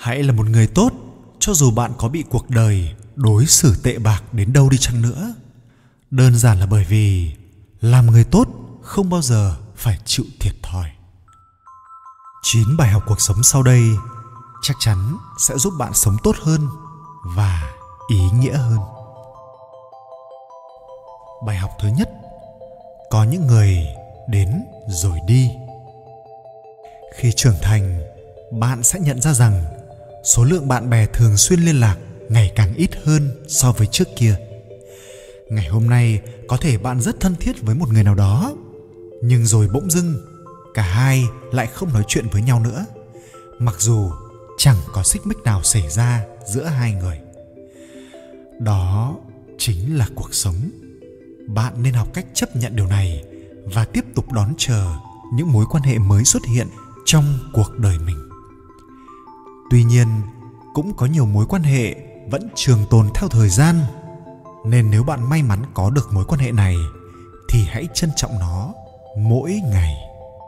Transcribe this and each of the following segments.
Hãy là một người tốt, cho dù bạn có bị cuộc đời đối xử tệ bạc đến đâu đi chăng nữa. Đơn giản là bởi vì làm người tốt không bao giờ phải chịu thiệt thòi. 9 bài học cuộc sống sau đây chắc chắn sẽ giúp bạn sống tốt hơn và ý nghĩa hơn. Bài học thứ nhất: có những người đến rồi đi. Khi trưởng thành, bạn sẽ nhận ra rằng số lượng bạn bè thường xuyên liên lạc ngày càng ít hơn so với trước kia. Ngày hôm nay có thể bạn rất thân thiết với một người nào đó, nhưng rồi bỗng dưng cả hai lại không nói chuyện với nhau nữa, mặc dù chẳng có xích mích nào xảy ra giữa hai người. Đó chính là cuộc sống. Bạn nên học cách chấp nhận điều này và tiếp tục đón chờ những mối quan hệ mới xuất hiện trong cuộc đời mình. Tuy nhiên, cũng có nhiều mối quan hệ vẫn trường tồn theo thời gian, nên nếu bạn may mắn có được mối quan hệ này thì hãy trân trọng nó mỗi ngày.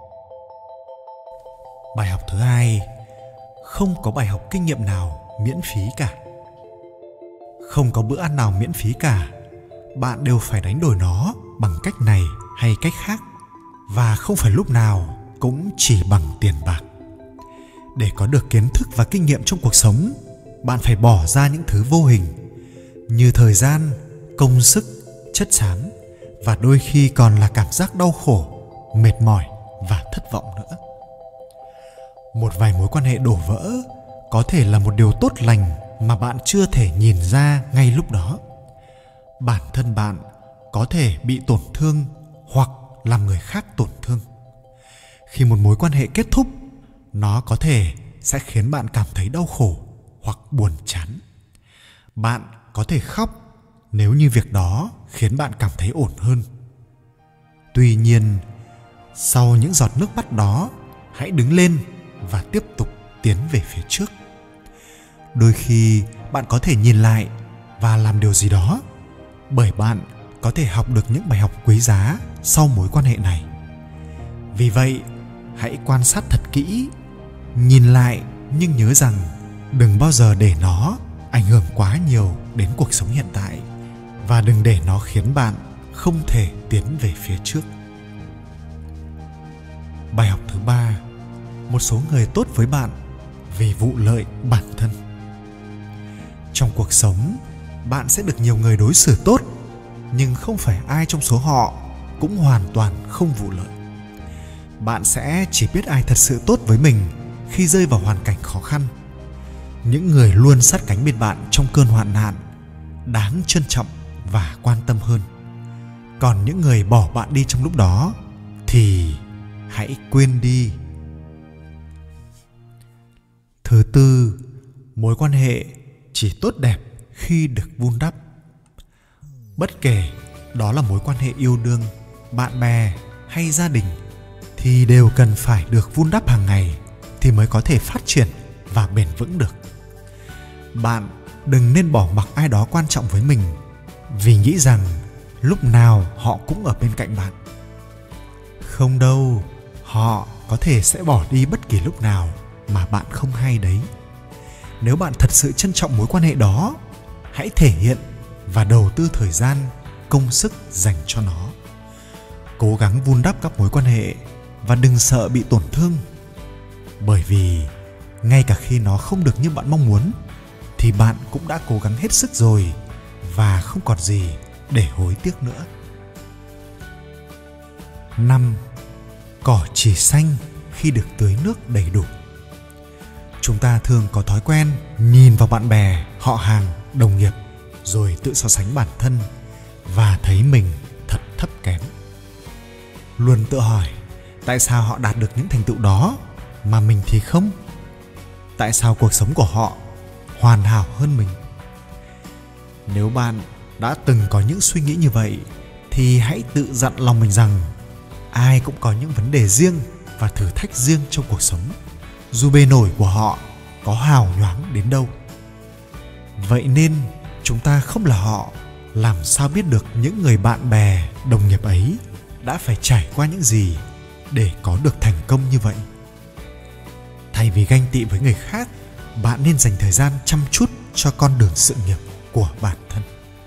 Bài học thứ hai: không có bài học kinh nghiệm nào miễn phí cả. Không có bữa ăn nào miễn phí cả. Bạn đều phải đánh đổi nó bằng cách này hay cách khác, và không phải lúc nào cũng chỉ bằng tiền bạc. Để có được kiến thức và kinh nghiệm trong cuộc sống, bạn phải bỏ ra những thứ vô hình như thời gian, công sức, chất xám, và đôi khi còn là cảm giác đau khổ, mệt mỏi và thất vọng nữa. Một vài mối quan hệ đổ vỡ có thể là một điều tốt lành mà bạn chưa thể nhìn ra ngay lúc đó. Bản thân bạn có thể bị tổn thương hoặc làm người khác tổn thương. Khi một mối quan hệ kết thúc, nó có thể sẽ khiến bạn cảm thấy đau khổ hoặc buồn chán. Bạn có thể khóc nếu như việc đó khiến bạn cảm thấy ổn hơn. Tuy nhiên, sau những giọt nước mắt đó, hãy đứng lên và tiếp tục tiến về phía trước. Đôi khi bạn có thể nhìn lại và làm điều gì đó, bởi bạn có thể học được những bài học quý giá sau mối quan hệ này. Vì vậy, hãy quan sát thật kỹ, nhìn lại nhưng nhớ rằng đừng bao giờ để nó ảnh hưởng quá nhiều đến cuộc sống hiện tại, và đừng để nó khiến bạn không thể tiến về phía trước. Bài học thứ ba: một số người tốt với bạn vì vụ lợi bản thân. Trong cuộc sống, bạn sẽ được nhiều người đối xử tốt, nhưng không phải ai trong số họ cũng hoàn toàn không vụ lợi. Bạn sẽ chỉ biết ai thật sự tốt với mình khi rơi vào hoàn cảnh khó khăn. Những người luôn sát cánh bên bạn trong cơn hoạn nạn đáng trân trọng và quan tâm hơn. Còn những người bỏ bạn đi trong lúc đó thì hãy quên đi. Thứ tư: mối quan hệ chỉ tốt đẹp khi được vun đắp. Bất kể đó là mối quan hệ yêu đương, bạn bè hay gia đình, thì đều cần phải được vun đắp hàng ngày thì mới có thể phát triển và bền vững được. Bạn đừng nên bỏ mặc ai đó quan trọng với mình vì nghĩ rằng lúc nào họ cũng ở bên cạnh bạn. Không đâu, họ có thể sẽ bỏ đi bất kỳ lúc nào mà bạn không hay đấy. Nếu bạn thật sự trân trọng mối quan hệ đó, hãy thể hiện và đầu tư thời gian, công sức dành cho nó. Cố gắng vun đắp các mối quan hệ và đừng sợ bị tổn thương. Bởi vì ngay cả khi nó không được như bạn mong muốn, thì bạn cũng đã cố gắng hết sức rồi và không còn gì để hối tiếc nữa. 5. Cỏ chỉ xanh khi được tưới nước đầy đủ. Chúng ta thường có thói quen nhìn vào bạn bè, họ hàng, đồng nghiệp rồi tự so sánh bản thân và thấy mình thật thấp kém. Luôn tự hỏi tại sao họ đạt được những thành tựu đó mà mình thì không? Tại sao cuộc sống của họ hoàn hảo hơn mình? Nếu bạn đã từng có những suy nghĩ như vậy thì hãy tự dặn lòng mình rằng ai cũng có những vấn đề riêng và thử thách riêng trong cuộc sống, dù bề nổi của họ có hào nhoáng đến đâu. Vậy nên chúng ta không là họ, làm sao biết được những người bạn bè, đồng nghiệp ấy đã phải trải qua những gì để có được thành công như vậy? Thay vì ganh tị với người khác bạn nên dành thời gian chăm chút cho con đường sự nghiệp của bản thân.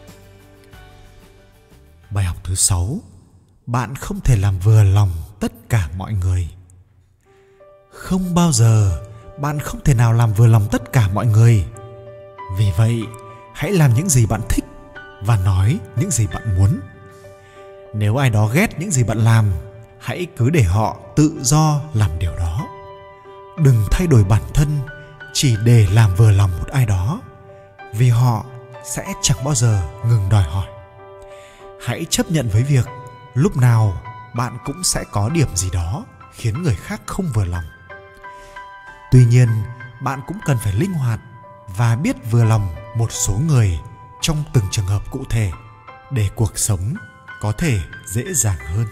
Bài học thứ 6, bạn không thể làm vừa lòng tất cả mọi người. Không bao giờ bạn không thể nào làm vừa lòng tất cả mọi người. Vì vậy, hãy làm những gì bạn thích và nói những gì bạn muốn. Nếu ai đó ghét những gì bạn làm, hãy cứ để họ tự do làm điều đó. Đừng thay đổi bản thân chỉ để làm vừa lòng một ai đó, vì họ sẽ chẳng bao giờ ngừng đòi hỏi. Hãy chấp nhận với việc lúc nào bạn cũng sẽ có điểm gì đó khiến người khác không vừa lòng. Tuy nhiên, bạn cũng cần phải linh hoạt và biết vừa lòng một số người trong từng trường hợp cụ thể để cuộc sống có thể dễ dàng hơn.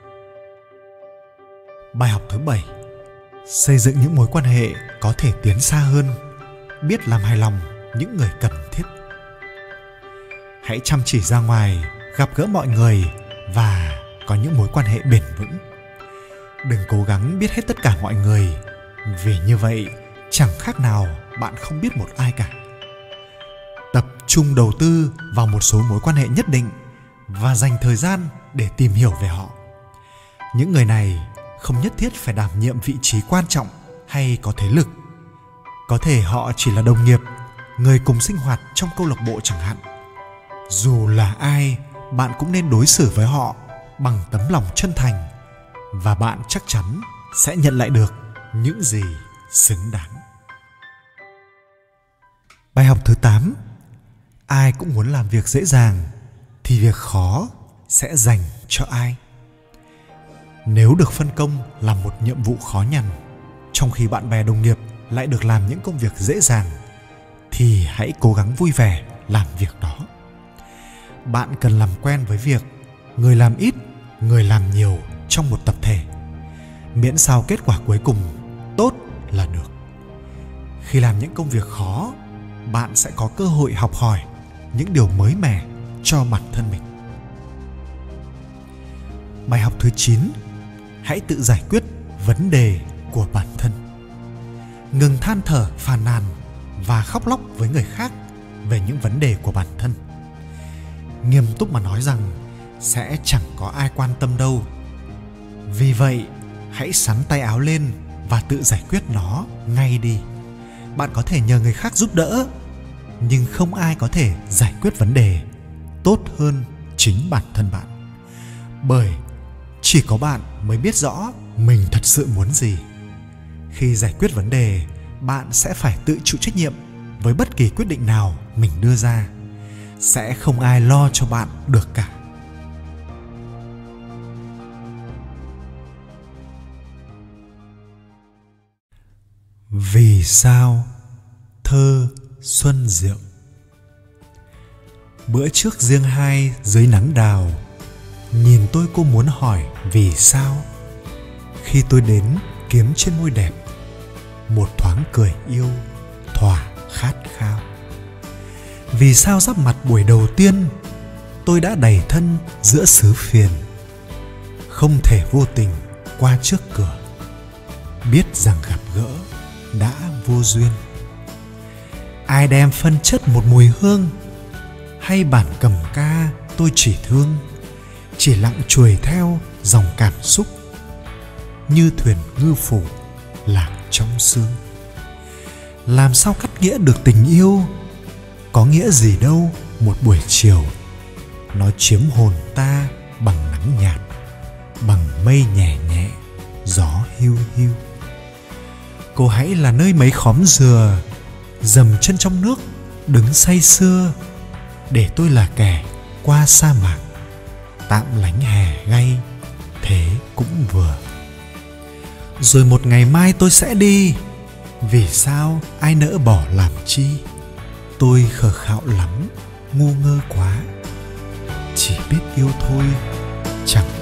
Bài học thứ 7, xây dựng những mối quan hệ có thể tiến xa hơn, biết làm hài lòng những người cần thiết. Hãy chăm chỉ ra ngoài, gặp gỡ mọi người và có những mối quan hệ bền vững. Đừng cố gắng biết hết tất cả mọi người, vì như vậy chẳng khác nào bạn không biết một ai cả. Tập trung đầu tư vào một số mối quan hệ nhất định và dành thời gian để tìm hiểu về họ. Những người này không nhất thiết phải đảm nhiệm vị trí quan trọng hay có thế lực. Có thể họ chỉ là đồng nghiệp, người cùng sinh hoạt trong câu lạc bộ chẳng hạn. Dù là ai, bạn cũng nên đối xử với họ bằng tấm lòng chân thành, và bạn chắc chắn sẽ nhận lại được những gì xứng đáng. Bài học thứ 8, ai cũng muốn làm việc dễ dàng thì việc khó sẽ dành cho ai. Nếu được phân công làm một nhiệm vụ khó nhằn, trong khi bạn bè đồng nghiệp lại được làm những công việc dễ dàng, thì hãy cố gắng vui vẻ làm việc đó. Bạn cần làm quen với việc người làm ít, người làm nhiều trong một tập thể, miễn sao kết quả cuối cùng tốt là được. Khi làm những công việc khó, bạn sẽ có cơ hội học hỏi những điều mới mẻ cho bản thân mình. Bài học thứ 9, hãy tự giải quyết vấn đề của bản thân. Ngừng than thở, phàn nàn và khóc lóc với người khác về những vấn đề của bản thân. Nghiêm túc mà nói rằng sẽ chẳng có ai quan tâm đâu. Vì vậy, hãy xắn tay áo lên và tự giải quyết nó ngay đi. Bạn có thể nhờ người khác giúp đỡ, nhưng không ai có thể giải quyết vấn đề tốt hơn chính bản thân bạn. Bởi chỉ có bạn mới biết rõ mình thật sự muốn gì. Khi giải quyết vấn đề, bạn sẽ phải tự chịu trách nhiệm với bất kỳ quyết định nào mình đưa ra. Sẽ không ai lo cho bạn được cả. Vì sao? Thơ Xuân Diệu. Bữa trước riêng hai dưới nắng đào, nhìn tôi cô muốn hỏi vì sao. Khi tôi đến kiếm trên môi đẹp, một thoáng cười yêu thỏa khát khao. Vì sao giáp mặt buổi đầu tiên, tôi đã đầy thân giữa xứ phiền. Không thể vô tình qua trước cửa, biết rằng gặp gỡ đã vô duyên. Ai đem phân chất một mùi hương, hay bản cầm ca tôi chỉ thương, chỉ lặng chuồi theo dòng cảm xúc, như thuyền ngư phủ lạc trong sương. Làm sao cắt nghĩa được tình yêu? Có nghĩa gì đâu một buổi chiều, nó chiếm hồn ta bằng nắng nhạt, bằng mây nhẹ nhẹ, gió hiu hiu. Cô hãy là nơi mấy khóm dừa, dầm chân trong nước, đứng say sưa, để tôi là kẻ qua sa mạc, tạm lánh hè gay, thế cũng vừa. Rồi một ngày mai tôi sẽ đi, vì sao ai nỡ bỏ làm chi? Tôi khờ khạo lắm, ngu ngơ quá, chỉ biết yêu thôi, chẳng